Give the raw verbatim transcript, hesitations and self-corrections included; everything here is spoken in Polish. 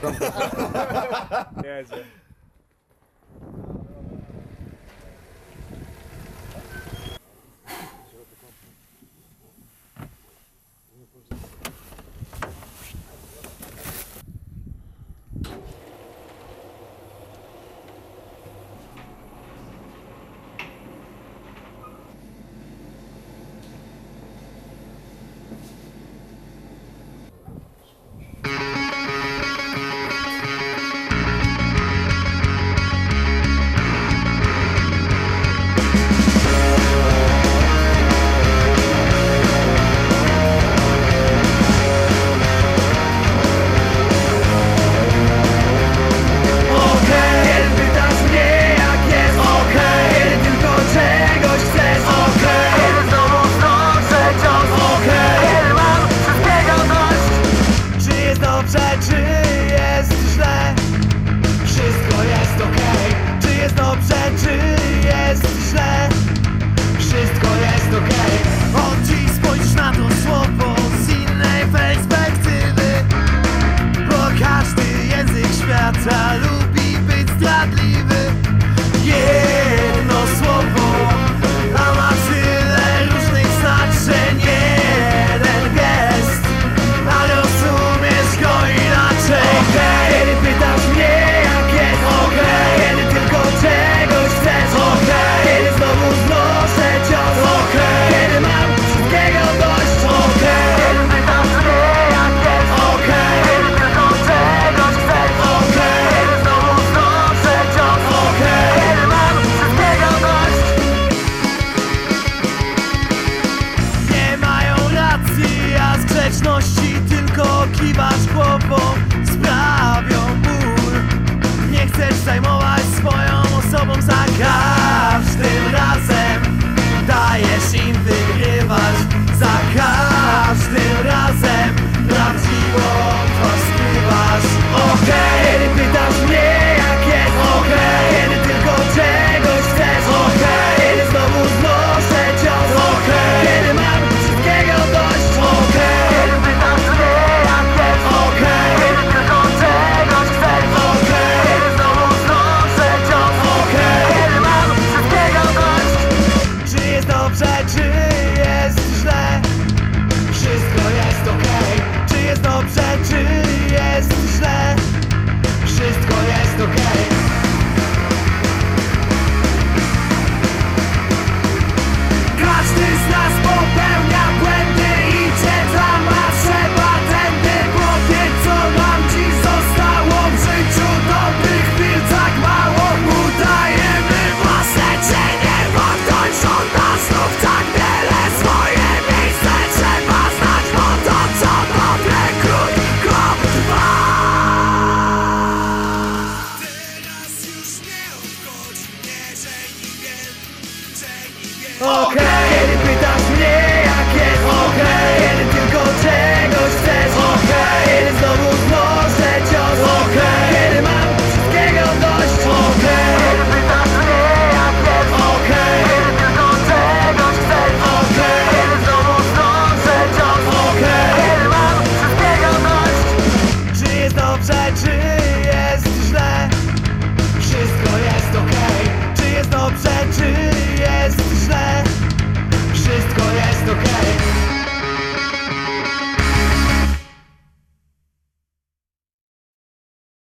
Jedzie. Lubi być zdradliwy. Jedno słowo, a ma tyle różnych znaczeń. Jeden gest, ale rozumiesz go inaczej. Okay. Kiedy pytasz mnie jak jest, okay. Kiedy tylko czegoś chcesz, okay. Kiedy znowu znoszę cios, okay. Kiedy mam wszystkiego dość, okay. Kiedy pytasz mnie jak jest, okay. Kiedy tylko czegoś chcesz, okay. Tylko kiwasz głową, sprawią ból. Nie chcesz zajmować swoją osobą za każdym razem. Dajesz im wygrywać za każdym razem. Prawdziwą twarz skrywasz. Okej, okay. Kiedy pytasz mnie jak jest, okej. Okay. Kiedy tylko czegoś chcesz, okej. Okay. Kiedy znowu znoszę cios, okej. Okay. Kiedy mam wszystkiego dość, okej. Okay. Okay.